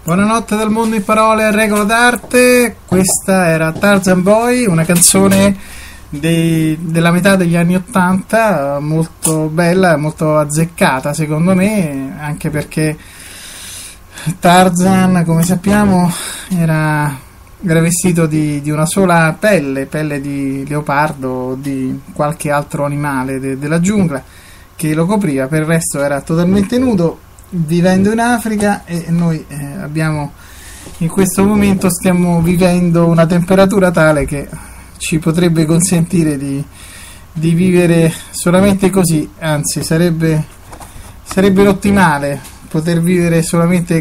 Buonanotte dal mondo in parole a regola d'arte. Questa era Tarzan Boy, una canzone della metà degli anni '80, molto bella, molto azzeccata secondo me, anche perché Tarzan, come sappiamo, era vestito di una sola pelle di leopardo o di qualche altro animale della giungla che lo copriva, per il resto era totalmente nudo, vivendo in Africa. E noi in questo momento stiamo vivendo una temperatura tale che ci potrebbe consentire di vivere solamente così, anzi sarebbe l'ottimale poter vivere solamente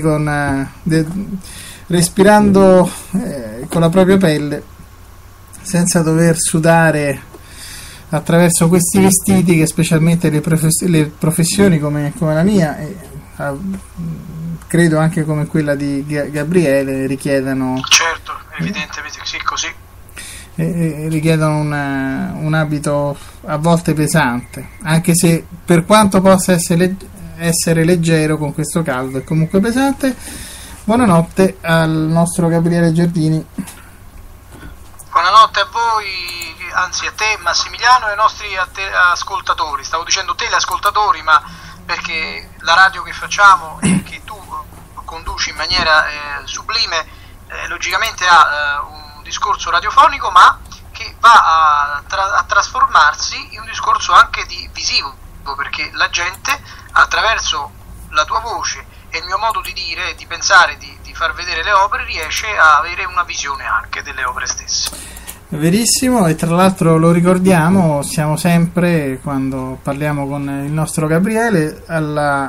respirando con la propria pelle, senza dover sudare attraverso questi vestiti che specialmente le professioni come la mia credo anche come quella di Gabriele richiedono. Certo, evidentemente sì, così. Richiedono un abito a volte pesante, anche se per quanto possa essere leggero con questo caldo è comunque pesante. Buonanotte al nostro Gabriele Giardini. Buonanotte a voi, anzi a te Massimiliano e ai nostri ascoltatori. Stavo dicendo teleascoltatori, ma perché la radio che facciamo e che tu conduci in maniera sublime logicamente ha un discorso radiofonico, ma che va a trasformarsi in un discorso anche visivo, perché la gente attraverso la tua voce e il mio modo di dire, di pensare, di far vedere le opere, riesce a avere una visione anche delle opere stesse. Verissimo, e tra l'altro lo ricordiamo, siamo sempre, quando parliamo con il nostro Gabriele, alla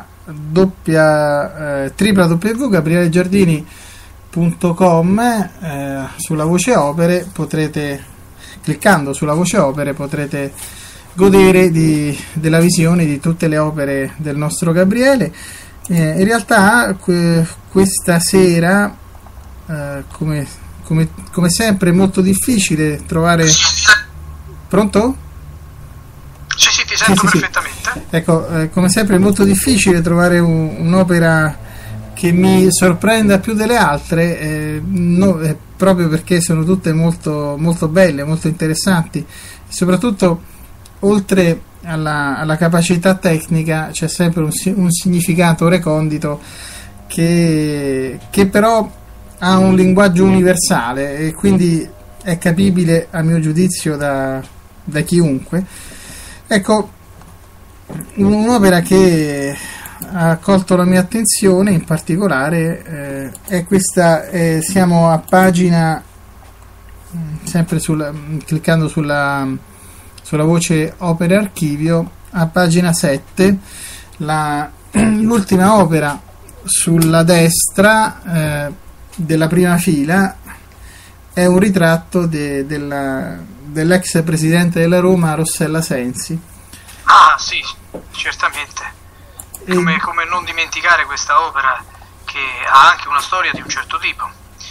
www.gabrielegiardini.com. Sulla voce opere cliccando sulla voce opere potrete godere della visione di tutte le opere del nostro Gabriele. In realtà questa sera, come sempre, è molto difficile trovare. Pronto? Sì, ti sento perfettamente. Sì. Ecco, come sempre è molto difficile trovare un'opera che mi sorprenda più delle altre, proprio perché sono tutte molto, molto belle, molto interessanti, e soprattutto oltre alla capacità tecnica c'è sempre un significato recondito che però ha un linguaggio universale e quindi è capibile, a mio giudizio, da chiunque. Ecco, un'opera che ha colto la mia attenzione in particolare è questa. Siamo a pagina, sempre cliccando sulla voce opere archivio, a pagina 7, l'ultima opera sulla destra della prima fila è un ritratto dell'ex presidente della Roma, Rossella Sensi. Ah sì, certamente. Come non dimenticare questa opera che ha anche una storia di un certo tipo.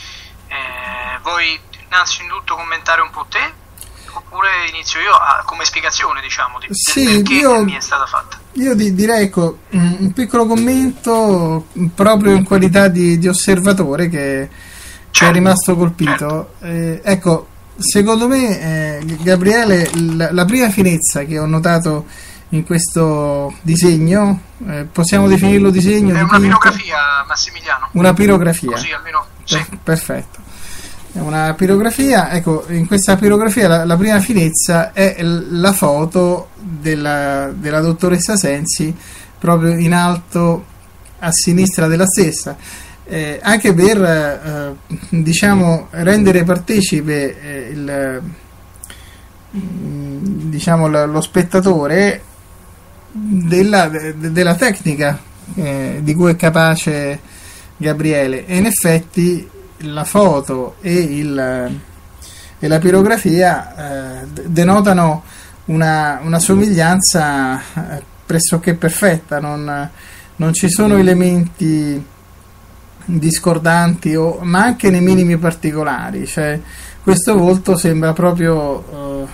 Vuoi innanzitutto commentare un po' te? Oppure inizio io come spiegazione, diciamo, del perché mi è stata fatta? Io direi, ecco, un piccolo commento proprio in qualità di osservatore che è rimasto colpito. Certo. Ecco, secondo me, Gabriele, la prima finezza che ho notato in questo disegno, possiamo definirlo disegno? È una pirografia, Massimiliano. Una pirografia. Così almeno. Sì. Perfetto. È una pirografia. Ecco, in questa pirografia la prima finezza è la foto della dottoressa Sensi proprio in alto a sinistra della stessa, anche per rendere partecipe lo spettatore della tecnica di cui è capace Gabriele. E in effetti la foto e la pirografia denotano una somiglianza pressoché perfetta, non ci sono elementi discordanti ma anche nei minimi particolari. Cioè, questo volto sembra proprio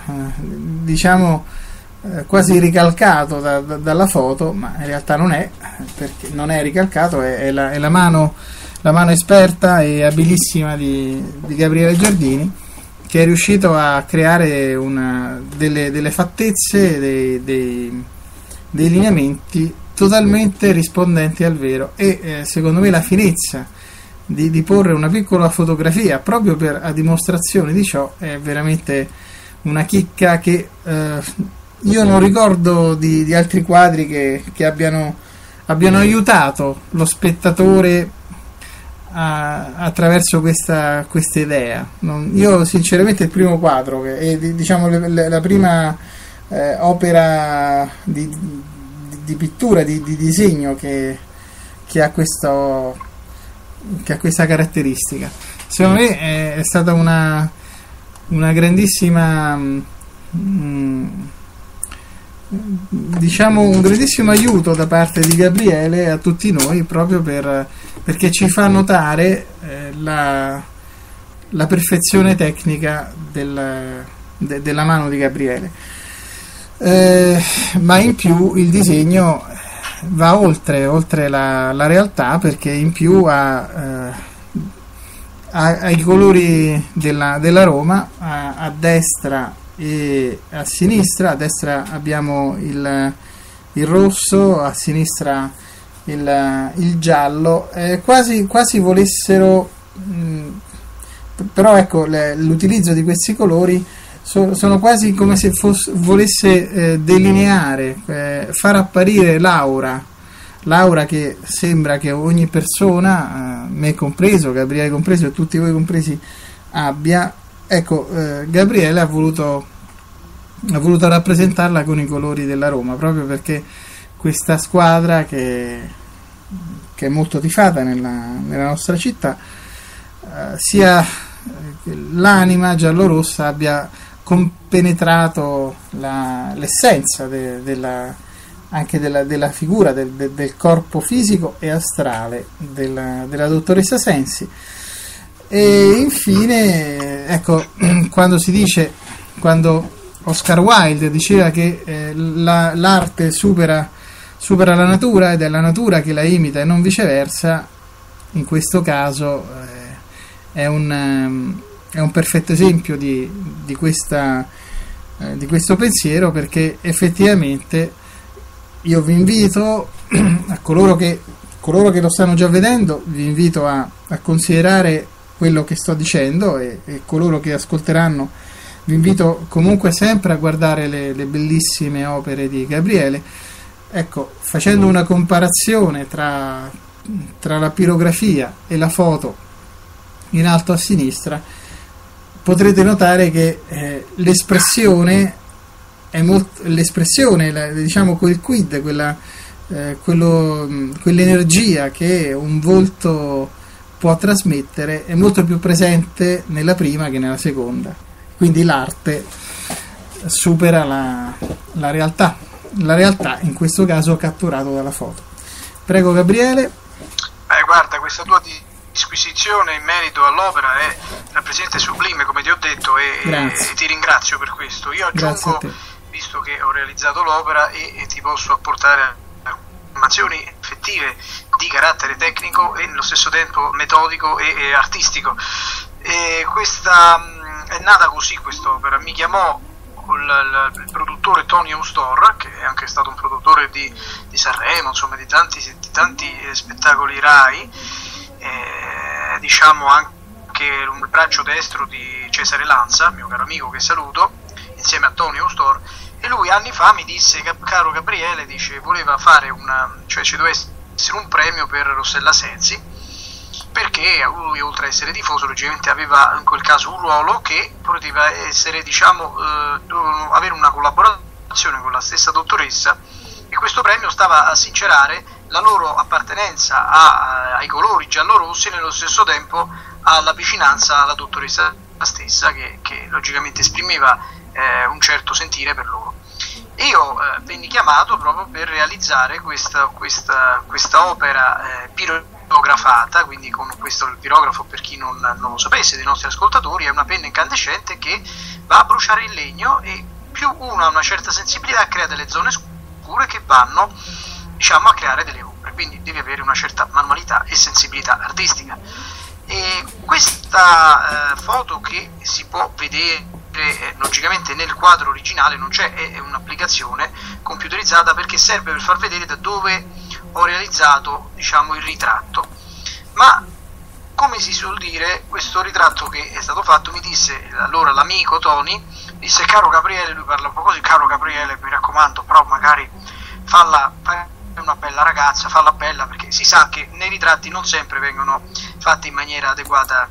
quasi ricalcato dalla foto, ma in realtà non è, perché non è ricalcato, è la mano la mano esperta e abilissima di Gabriele Giardini, che è riuscito a creare delle fattezze, dei lineamenti totalmente rispondenti al vero, e secondo me la finezza di porre una piccola fotografia proprio a dimostrazione di ciò è veramente una chicca che io non ricordo di altri quadri che abbiano aiutato lo spettatore attraverso questa idea. Io sinceramente il primo quadro è diciamo la prima opera di pittura, di disegno che ha questa caratteristica, secondo me è stata una grandissima diciamo un grandissimo aiuto da parte di Gabriele a tutti noi, proprio perché ci fa notare la perfezione tecnica della mano di Gabriele, ma in più il disegno va oltre la realtà, perché in più ha i colori della Roma a destra e a sinistra. A destra abbiamo il rosso, a sinistra il giallo, quasi volessero però ecco l'utilizzo di questi colori sono quasi come se volesse delineare, far apparire l'aura che sembra che ogni persona, me compreso, Gabriele compreso e tutti voi compresi, abbia. Ecco, Gabriele ha voluto rappresentarla con i colori della Roma, proprio perché questa squadra che è molto tifata nella nostra città, sia l'anima giallorossa abbia compenetrato l'essenza anche della figura, del corpo fisico e astrale della dottoressa Sensi. E infine, ecco, quando Oscar Wilde diceva che l'arte supera la natura ed è la natura che la imita e non viceversa, in questo caso è un perfetto esempio di questo pensiero, perché effettivamente io vi invito, a coloro che lo stanno già vedendo, vi invito a considerare quello che sto dicendo, e coloro che ascolteranno vi invito comunque sempre a guardare le bellissime opere di Gabriele. Ecco, facendo una comparazione tra la pirografia e la foto in alto a sinistra, potrete notare che l'espressione, diciamo quel quid, quell'energia che un volto può trasmettere è molto più presente nella prima che nella seconda. Quindi l'arte supera la realtà in questo caso catturato dalla foto. Prego Gabriele. Guarda, questa tua disquisizione in merito all'opera è rappresenta sublime, come ti ho detto, e ti ringrazio per questo. Io aggiungo, visto che ho realizzato l'opera, e ti posso apportare informazioni effettive di carattere tecnico e nello stesso tempo metodico e artistico. E questa è nata così, quest'opera. Mi chiamò il produttore Tony Austor, che è anche stato un produttore di Sanremo, insomma di tanti spettacoli Rai, diciamo anche il braccio destro di Cesare Lanza, mio caro amico che saluto, insieme a Tony Austor. E lui anni fa mi disse: caro Gabriele, dice, voleva fare cioè ci doveva essere un premio per Rossella Sensi, perché lui, oltre a essere tifoso, logicamente aveva in quel caso un ruolo che poteva essere, diciamo, dovevano avere una collaborazione con la stessa dottoressa, e questo premio stava a sincerare la loro appartenenza ai colori giallorossi e nello stesso tempo alla vicinanza alla dottoressa stessa, che logicamente esprimeva un certo sentire per loro. Io venni chiamato proprio per realizzare questa opera pirografata, quindi con questo, il pirografo, per chi non lo sapesse dei nostri ascoltatori, è una penna incandescente che va a bruciare il legno, e più uno ha una certa sensibilità crea delle zone scure che vanno, diciamo, a creare delle ombre. quindi devi avere una certa manualità e sensibilità artistica. E questa foto che si può vedere logicamente nel quadro originale non c'è, è un'applicazione computerizzata perché serve per far vedere da dove ho realizzato, diciamo, il ritratto. Ma come si suol dire, questo ritratto che è stato fatto, mi disse allora l'amico Tony, disse: caro Gabriele, lui parla un po' così, caro Gabriele, mi raccomando, però magari falla una bella ragazza, falla bella, perché si sa che nei ritratti non sempre vengono fatti in maniera adeguata,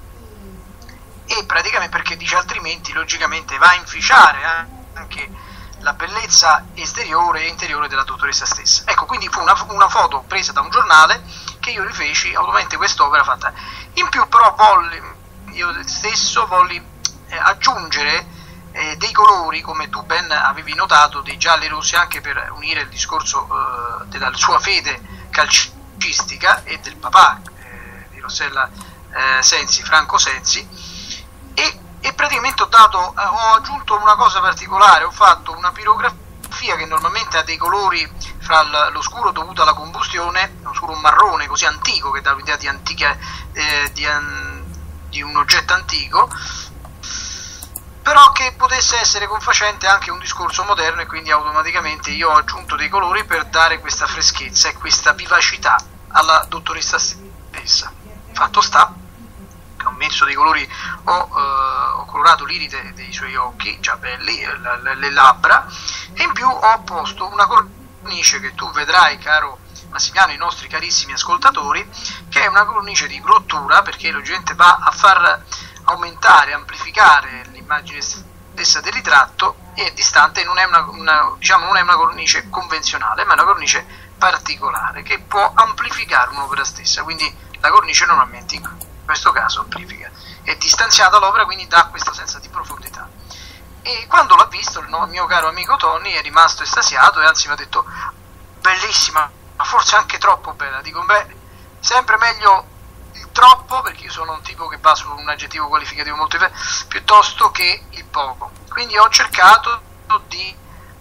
e praticamente perché dice altrimenti logicamente va a inficiare anche la bellezza esteriore e interiore della dottoressa stessa. Ecco, quindi fu una foto presa da un giornale che io rifeci ovviamente quest'opera fatta. In più però io stesso volli aggiungere dei colori, come tu ben avevi notato, dei gialli e rossi, anche per unire il discorso della sua fede calcistica e del papà di Rossella Sensi, Franco Sensi, e praticamente ho aggiunto una cosa particolare, ho fatto una pirografia che normalmente ha dei colori fra lo scuro dovuto alla combustione, lo scuro marrone così antico che dà l'idea di antica, di un oggetto antico, però che potesse essere confacente anche un discorso moderno, e quindi automaticamente io ho aggiunto dei colori per dare questa freschezza e questa vivacità alla dottoressa stessa. Fatto sta che ho messo dei colori, ho colorato l'iride dei suoi occhi già belli, le labbra, e in più ho posto una cornice che tu vedrai, caro Massimiliano, i nostri carissimi ascoltatori, che è una cornice di grottura, perché logicamente va a far aumentare, amplificare l'immagine stessa del ritratto, e è distante, non è una cornice convenzionale, ma è una cornice particolare che può amplificare un'opera stessa. Quindi la cornice normalmente in questo caso amplifica, è distanziata l'opera, quindi dà questa senso di profondità. E quando l'ha visto il mio caro amico Tony è rimasto estasiato, e anzi mi ha detto: bellissima, ma forse anche troppo bella. Dico: beh, sempre meglio il troppo, perché io sono un tipo che va su un aggettivo qualificativo molto piuttosto che il poco. Quindi ho cercato di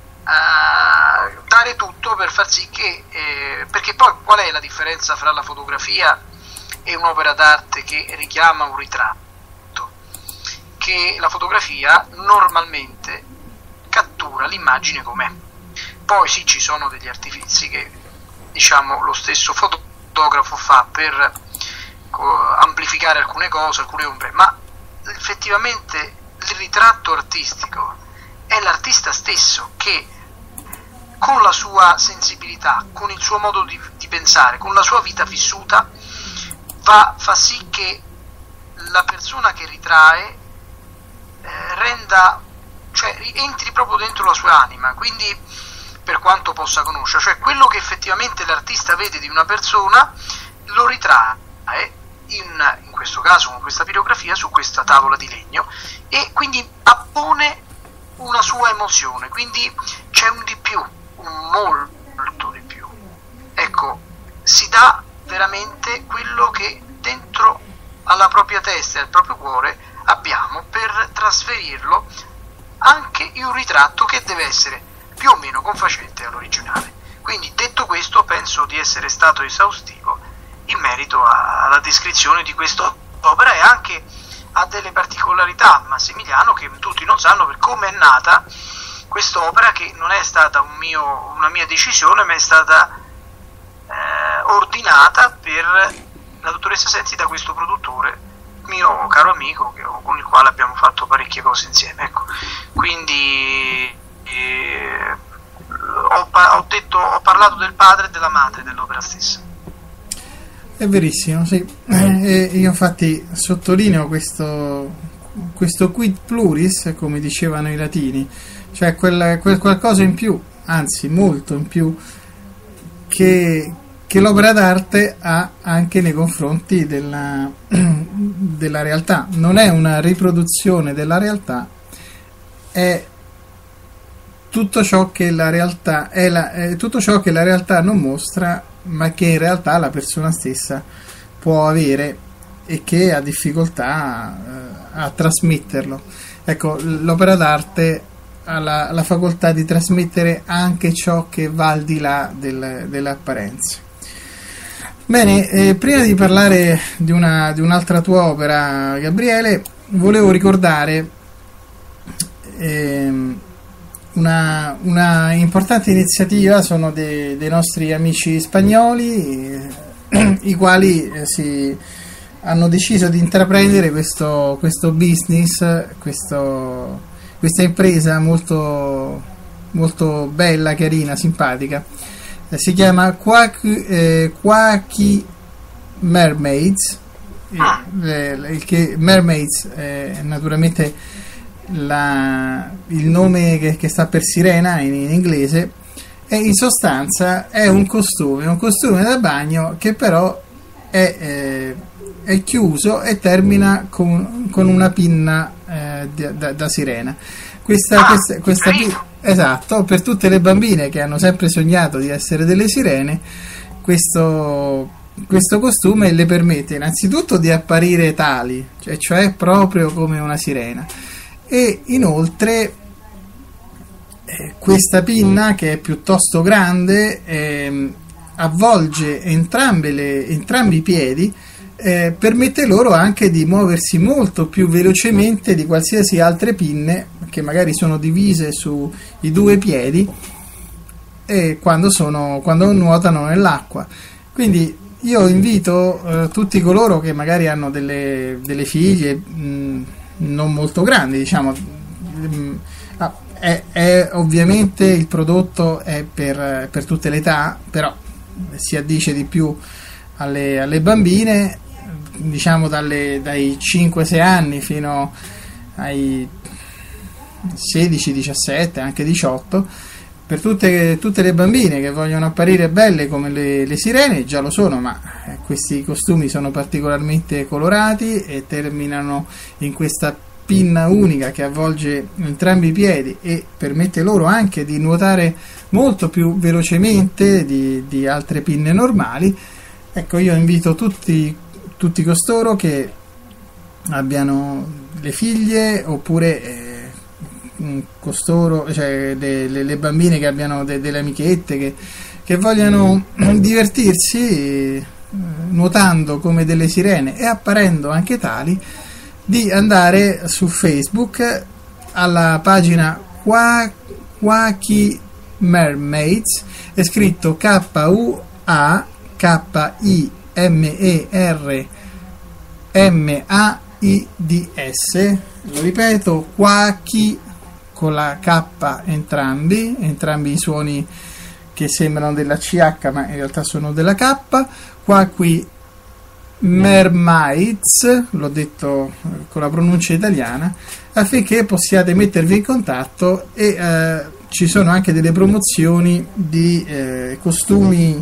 dare tutto per far sì che perché poi qual è la differenza fra la fotografia e un'opera d'arte che richiama un ritratto? Che la fotografia normalmente cattura l'immagine com'è. Poi sì, ci sono degli artifici che, diciamo, lo stesso fotografo fa per amplificare alcune cose, alcune ombre, ma effettivamente il ritratto artistico è l'artista stesso che, con la sua sensibilità, con il suo modo di pensare, con la sua vita vissuta, fa sì che la persona che ritrae entri proprio dentro la sua anima, quindi per quanto possa conoscere, cioè quello che effettivamente l'artista vede di una persona lo ritrae in questo caso con questa pirografia su questa tavola di legno, e quindi appone una sua emozione, quindi c'è un di più, un molto di più. Ecco, si dà veramente quello che dentro alla propria testa e al proprio cuore abbiamo, per trasferirlo anche in un ritratto che deve essere più o meno confacente all'originale. Quindi, detto questo, penso di essere stato esaustivo in merito alla descrizione di quest'opera, e anche a delle particolarità, Massimiliano, che tutti non sanno, per come è nata quest'opera, che non è stata una mia decisione, ma è stata ordinata per la dottoressa Sensi da questo produttore, mio caro amico, con il quale abbiamo fatto parecchie cose insieme. Ecco, quindi ho parlato del padre e della madre dell'opera stessa. È verissimo, sì. Io infatti sottolineo questo quid pluris, come dicevano i latini, cioè quel qualcosa in più, anzi molto in più, che l'opera d'arte ha anche nei confronti della realtà. Non è una riproduzione della realtà, è tutto ciò che la realtà è tutto ciò che la realtà non mostra, ma che in realtà la persona stessa può avere e che ha difficoltà a trasmetterlo. Ecco, l'opera d'arte ha la facoltà di trasmettere anche ciò che va al di là delle apparenze. Bene, prima di parlare di un'altra tua opera, Gabriele, volevo ricordare una importante iniziativa. Sono dei nostri amici spagnoli, i quali hanno deciso di intraprendere questo business, questa impresa molto, molto bella, carina, simpatica. Si chiama Quacky Mermaids. Mermaids è naturalmente il nome che sta per sirena in inglese, e in sostanza è un costume da bagno che però è chiuso e termina con una pinna da sirena. Esatto, per tutte le bambine che hanno sempre sognato di essere delle sirene, questo costume le permette innanzitutto di apparire tali, cioè proprio come una sirena, e inoltre questa pinna, che è piuttosto grande, avvolge entrambi i piedi, permette loro anche di muoversi molto più velocemente di qualsiasi altre pinne che magari sono divise sui due piedi quando nuotano nell'acqua. Quindi io invito tutti coloro che magari hanno delle figlie non molto grandi, diciamo, ovviamente il prodotto è per tutte le età, però si addice di più alle bambine, diciamo dai 5-6 anni fino ai 16, 17, anche 18, per tutte le bambine che vogliono apparire belle come le sirene. Già lo sono, ma questi costumi sono particolarmente colorati e terminano in questa pinna unica che avvolge entrambi i piedi e permette loro anche di nuotare molto più velocemente di altre pinne normali. Ecco, io invito tutti costoro che abbiano le figlie, oppure costoro, cioè le bambine che abbiano delle amichette che vogliano divertirsi nuotando come delle sirene e apparendo anche tali, di andare su Facebook alla pagina Quacky Mermaids, è scritto Quakymermaids, lo ripeto, Quacky con la K entrambi i suoni che sembrano della CH ma in realtà sono della K. Quacky Mermaids, l'ho detto con la pronuncia italiana, affinché possiate mettervi in contatto, e ci sono anche delle promozioni di costumi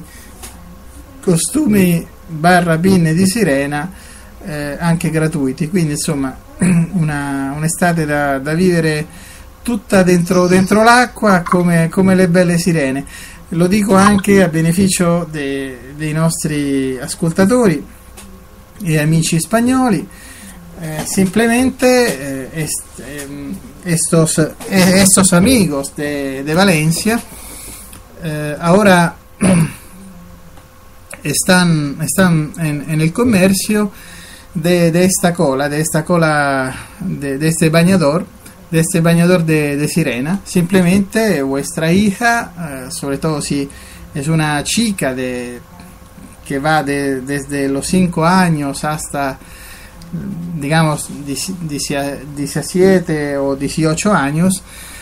barra pinne di sirena, anche gratuiti. Quindi insomma un'estate da vivere tutta dentro l'acqua come le belle sirene. Lo dico anche a beneficio dei nostri ascoltatori e amici spagnoli. Simplemente estos amigos de Valencia ahora están en el comercio de esta cola de este bañador de sirena. Simplemente vuestra hija, sobre todo si es una chica que va desde los 5 años hasta, digamos, 17 o 18 años,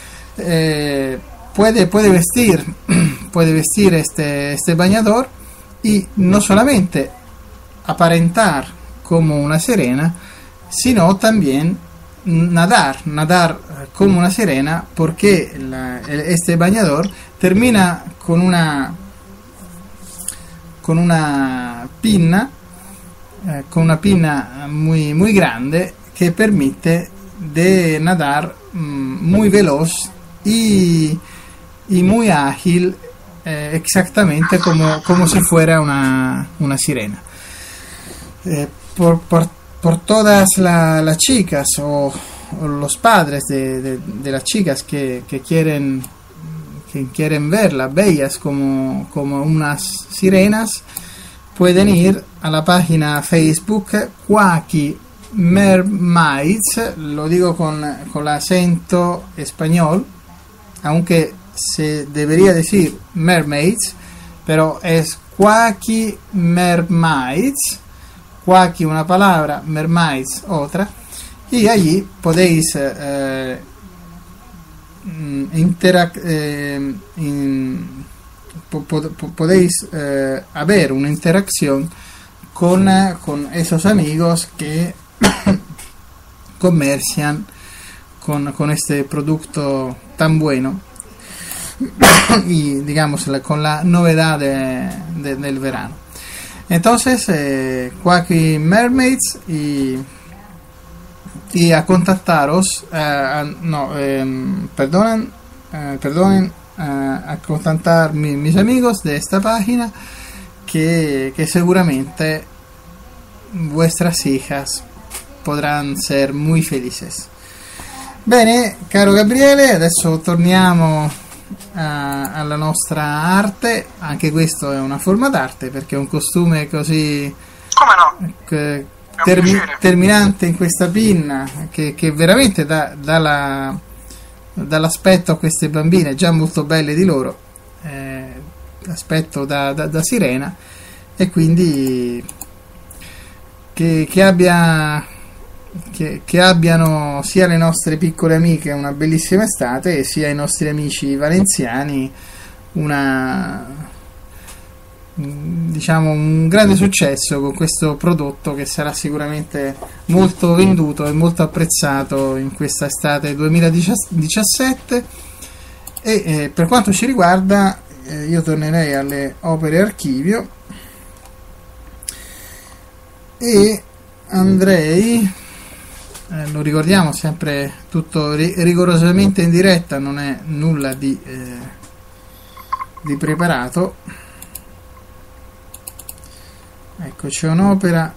puede vestir este bañador y no solamente aparentar como una sirena, sino también nadar como una sirena, porque este bañador termina con una pinna muy, muy grande que permite de nadar muy veloz y muy ágil, exactamente como si fuera una sirena. Por todas las chicas o los padres de las chicas que quieren verlas bellas como unas sirenas, pueden ir a la página Facebook Quacky Mermaids, lo digo con el acento español, aunque se debería decir mermaids, pero es Quacky Mermaids, Quacky una palabra, mermaids otra, y allí podéis podéis haber una interacción con esos amigos que comercian con este producto tan bueno y digamos con la novedad del verano. Entonces Quacky Mermaids y a contactaros perdonen a contactar mis amigos de esta página que seguramente vuestras hijas potranno ser muy felices. Bene, caro Gabriele, adesso torniamo alla nostra arte. Anche questo è una forma d'arte, perché è un costume così terminante in questa pinna che veramente dà dall'aspetto a queste bambine già molto belle di loro, aspetto da sirena, e quindi che abbiano sia le nostre piccole amiche una bellissima estate, e sia i nostri amici valenziani un grande successo con questo prodotto, che sarà sicuramente molto venduto e molto apprezzato in questa estate 2017. E per quanto ci riguarda, io tornerei alle opere archivio e andrei, lo ricordiamo, sempre tutto rigorosamente in diretta, non è nulla di preparato. Ecco, c'è un'opera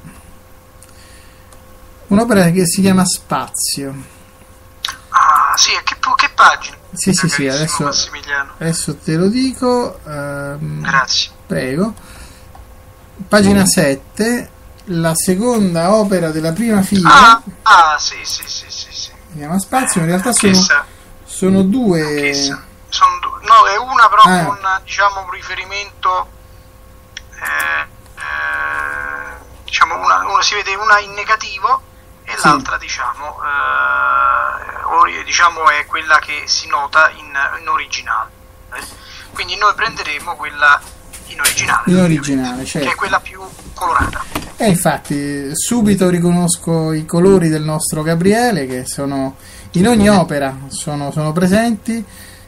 che si chiama Spazio. Sì, che pagina? Sì, adesso te lo dico. Grazie. Prego. Pagina 7, la seconda opera della prima fila. Sì. Si chiama Spazio, in realtà sono due. No, è una però con, diciamo, un riferimento, una si vede una in negativo e sì, l'altra diciamo è quella che si nota in originale, quindi noi prenderemo quella in originale, certo, che è quella più colorata. E infatti subito riconosco i colori del nostro Gabriele, che sono in ogni opera sono presenti,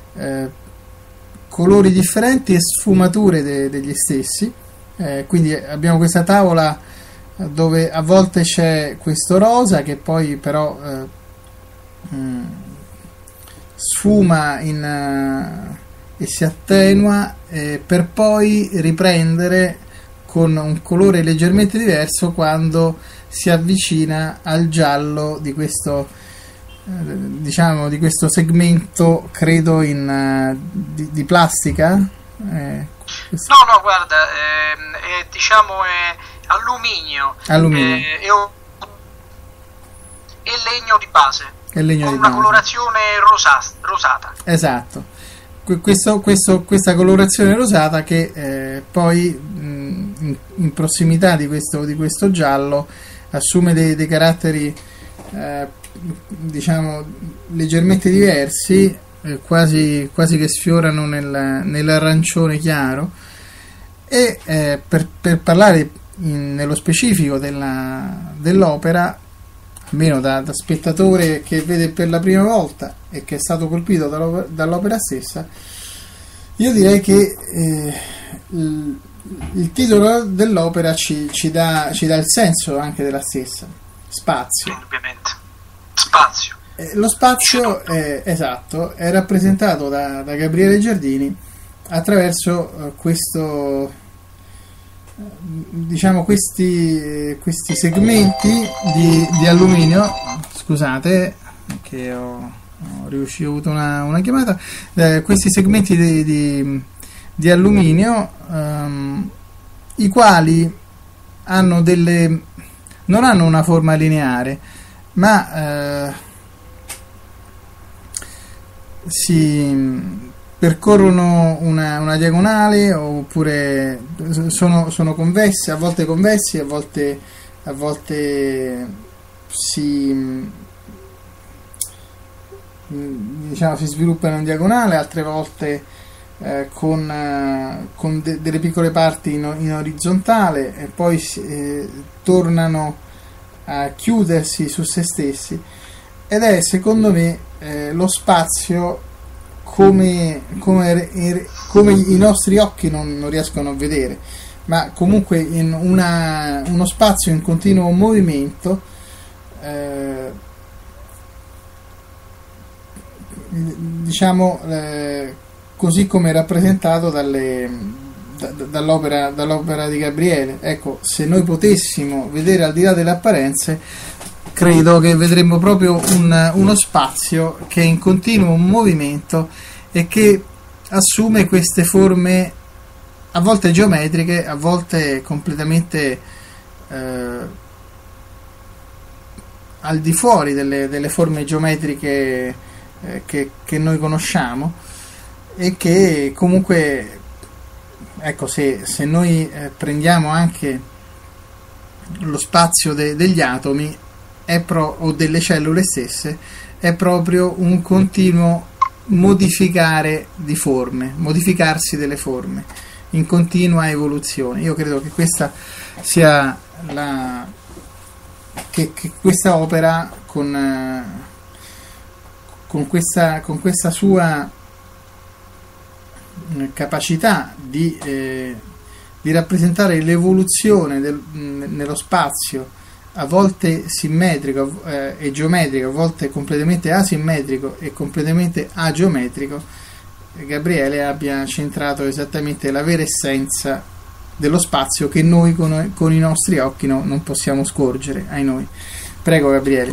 colori differenti e sfumature degli stessi, quindi abbiamo questa tavola dove a volte c'è questo rosa che poi però sfuma e si attenua, per poi riprendere con un colore leggermente diverso quando si avvicina al giallo di questo di questo segmento, credo di plastica. No, guarda, è alluminio. E legno di base, con una colorazione rosata. Esatto, questa colorazione rosata che poi in prossimità di questo giallo assume dei caratteri leggermente diversi, quasi che sfiorano nell'arancione chiaro. E per parlare nello specifico dell'opera, almeno da spettatore che vede per la prima volta e che è stato colpito dall'opera stessa, io direi che il titolo dell'opera ci dà il senso anche della stessa: Spazio. Ovviamente, spazio. Lo spazio esatto, è rappresentato da Gabriele Giardini attraverso questi segmenti di alluminio. Scusate che ho avuto una chiamata. Questi segmenti di alluminio i quali non hanno una forma lineare, ma si percorrono una diagonale, oppure sono convessi, a volte si si sviluppano in diagonale, altre volte con delle piccole parti in orizzontale, e poi tornano a chiudersi su se stessi, ed è secondo me lo spazio come i nostri occhi non riescono a vedere, ma comunque in uno spazio in continuo movimento, così come rappresentato dall'opera di Gabriele. Ecco, se noi potessimo vedere al di là delle apparenze, credo che vedremmo proprio uno spazio che è in continuo movimento e che assume queste forme, a volte geometriche, a volte completamente al di fuori delle forme geometriche che noi conosciamo, e che comunque, ecco, se noi prendiamo anche lo spazio degli atomi o delle cellule stesse, è proprio un continuo modificarsi delle forme in continua evoluzione. Io credo che questa sia che questa opera con questa sua capacità di rappresentare l'evoluzione nello spazio, a volte simmetrico e geometrico, a volte completamente asimmetrico e completamente ageometrico, Gabriele abbia centrato esattamente la vera essenza dello spazio che noi con i nostri occhi non possiamo scorgere, ai noi. Prego, Gabriele.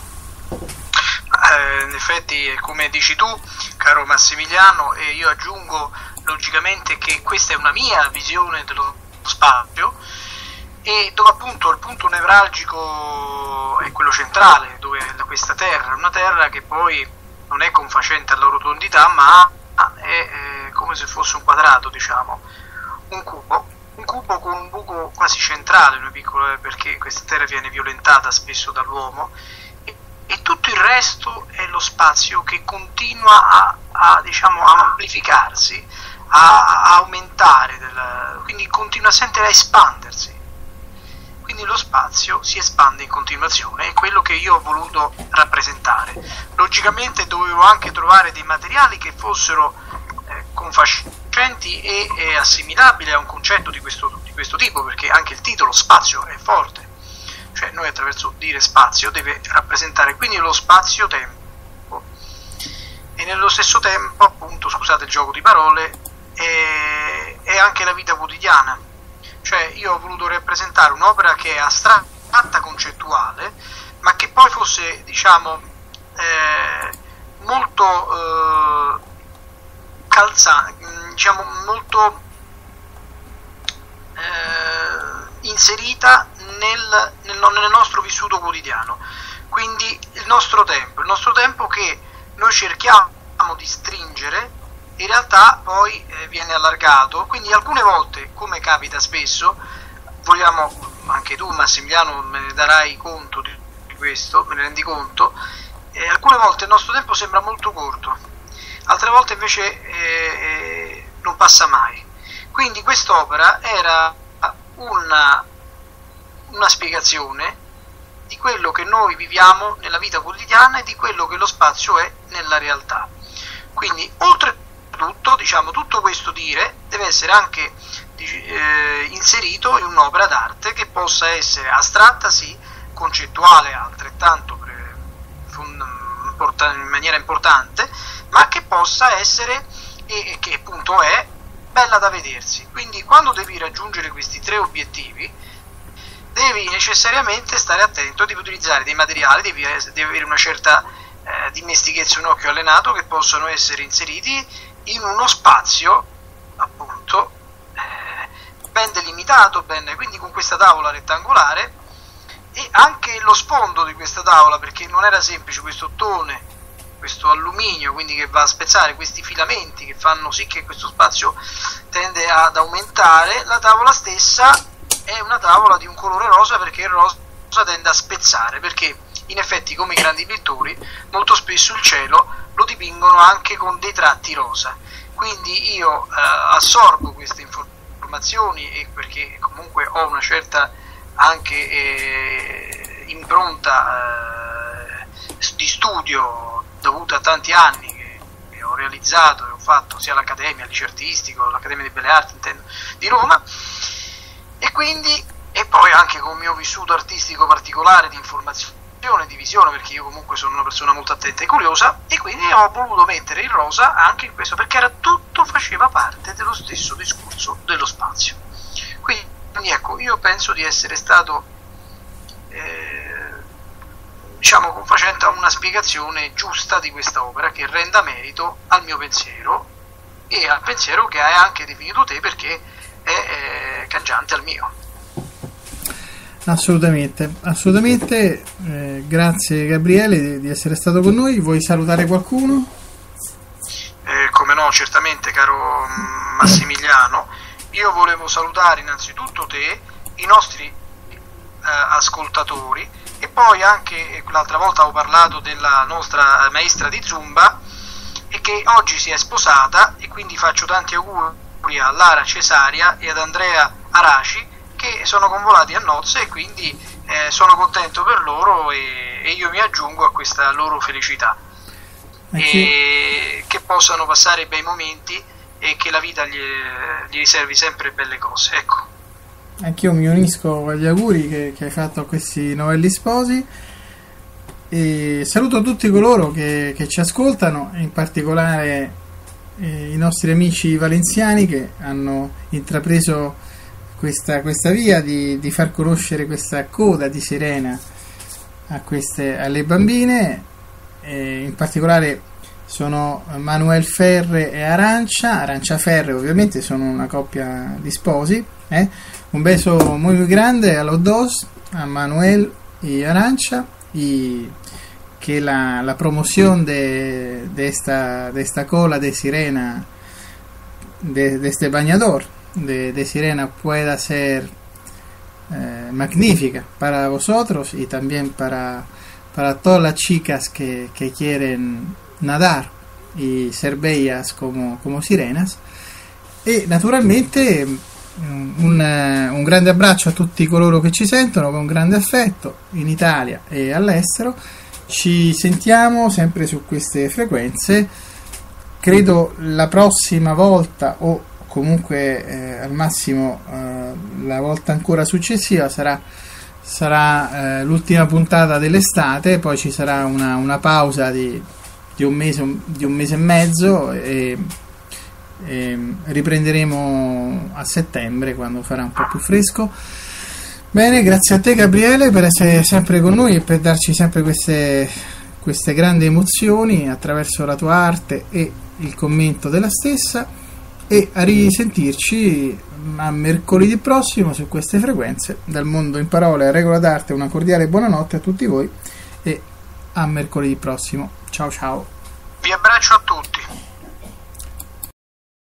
In effetti, come dici tu, caro Massimiliano, e io aggiungo logicamente che questa è una mia visione dello spazio, e dove appunto il punto nevralgico è quello centrale, dove questa Terra è una Terra che poi non è confacente alla rotondità, ma è come se fosse un quadrato, diciamo, un cubo con un buco quasi centrale, noi piccolo, perché questa Terra viene violentata spesso dall'uomo, e tutto il resto è lo spazio che continua a amplificarsi, a aumentare, quindi continua sempre a espandersi. Quindi lo spazio si espande in continuazione, è quello che io ho voluto rappresentare. Logicamente dovevo anche trovare dei materiali che fossero confacenti e assimilabili a un concetto di questo tipo, perché anche il titolo spazio è forte. Cioè noi attraverso dire spazio deve rappresentare quindi lo spazio-tempo, e nello stesso tempo, appunto, scusate il gioco di parole, è anche la vita quotidiana. Cioè io ho voluto rappresentare un'opera che è astratta, concettuale, ma che poi fosse, molto molto inserita nel nostro vissuto quotidiano. Quindi il nostro tempo che noi cerchiamo di stringere, in realtà poi viene allargato. Quindi alcune volte, come capita spesso, anche tu Massimiliano me ne darai conto di questo, me ne rendi conto, alcune volte il nostro tempo sembra molto corto, altre volte invece non passa mai. Quindi quest'opera era una spiegazione di quello che noi viviamo nella vita quotidiana e di quello che lo spazio è nella realtà. Quindi oltretutto, tutto questo dire deve essere anche inserito in un'opera d'arte che possa essere astratta, sì, concettuale altrettanto in maniera importante, ma che possa essere, e che appunto è, bella da vedersi. Quindi quando devi raggiungere questi tre obiettivi devi necessariamente stare attento, devi utilizzare dei materiali, devi avere una certa dimestichezza, un occhio allenato, che possono essere inseriti in uno spazio appunto ben delimitato, quindi con questa tavola rettangolare, e anche lo sfondo di questa tavola, perché non era semplice, questo ottone, questo alluminio, quindi che va a spezzare questi filamenti che fanno sì che questo spazio tende ad aumentare. La tavola stessa è una tavola di un colore rosa, perché il rosa tende a spezzare, perché in effetti, come i grandi pittori, molto spesso il cielo lo dipingono anche con dei tratti rosa. Quindi io assorbo queste informazioni, e perché comunque ho una certa anche impronta di studio dovuta a tanti anni che ho realizzato e ho fatto sia all'Accademia, al liceo artistico, all'Accademia di Belle Arti intendo, di Roma, e quindi, e poi anche con il mio vissuto artistico particolare di informazione, di visione, perché io comunque sono una persona molto attenta e curiosa, e quindi ho voluto mettere il rosa anche in questo, perché era tutto, faceva parte dello stesso discorso dello spazio. Quindi ecco, io penso di essere stato diciamo, facendo una spiegazione giusta di questa opera, che renda merito al mio pensiero e al pensiero che hai anche definito te, perché è cangiante al mio. Assolutamente, assolutamente. Grazie Gabriele di essere stato con noi. Vuoi salutare qualcuno? Come no, certamente, caro Massimiliano. Io volevo salutare innanzitutto te, i nostri ascoltatori, e poi anche l'altra volta ho parlato della nostra maestra di Zumba, e che oggi si è sposata, e quindi faccio tanti auguri a Lara Cesaria e ad Andrea Araci, che sono convolati a nozze, e quindi sono contento per loro, e io mi aggiungo a questa loro felicità, e che possano passare bei momenti e che la vita gli riservi sempre belle cose. Ecco. Anch'io mi unisco agli auguri che hai fatto a questi novelli sposi, e saluto tutti coloro che ci ascoltano, in particolare i nostri amici valenziani che hanno intrapreso questa via di far conoscere questa coda di sirena alle bambine. In particolare sono Manuel Ferre e Arancia Ferre, ovviamente sono una coppia di sposi. Un beso muy grande a los dos, a Manuel y Arancia, y que la promoción de esta cola de sirena, de este bañador de sirena, pueda ser magnífica para vosotros y también para todas las chicas que quieren nadar y ser bellas como sirenas. E naturalmente un grande abbraccio a tutti coloro che ci sentono con grande affetto in Italia e all'estero. Ci sentiamo sempre su queste frequenze, credo la prossima volta, o comunque al massimo la volta ancora successiva sarà l'ultima puntata dell'estate, poi ci sarà una pausa di un mese e mezzo, e riprenderemo a settembre, quando farà un po' più fresco. Bene, grazie a te Gabriele per essere sempre con noi e per darci sempre queste grandi emozioni attraverso la tua arte e il commento della stessa, e a risentirci a mercoledì prossimo su queste frequenze. Dal mondo in parole a Regola d'Arte, una cordiale buonanotte a tutti voi, e a mercoledì prossimo. Ciao ciao. Vi abbraccio a tutti.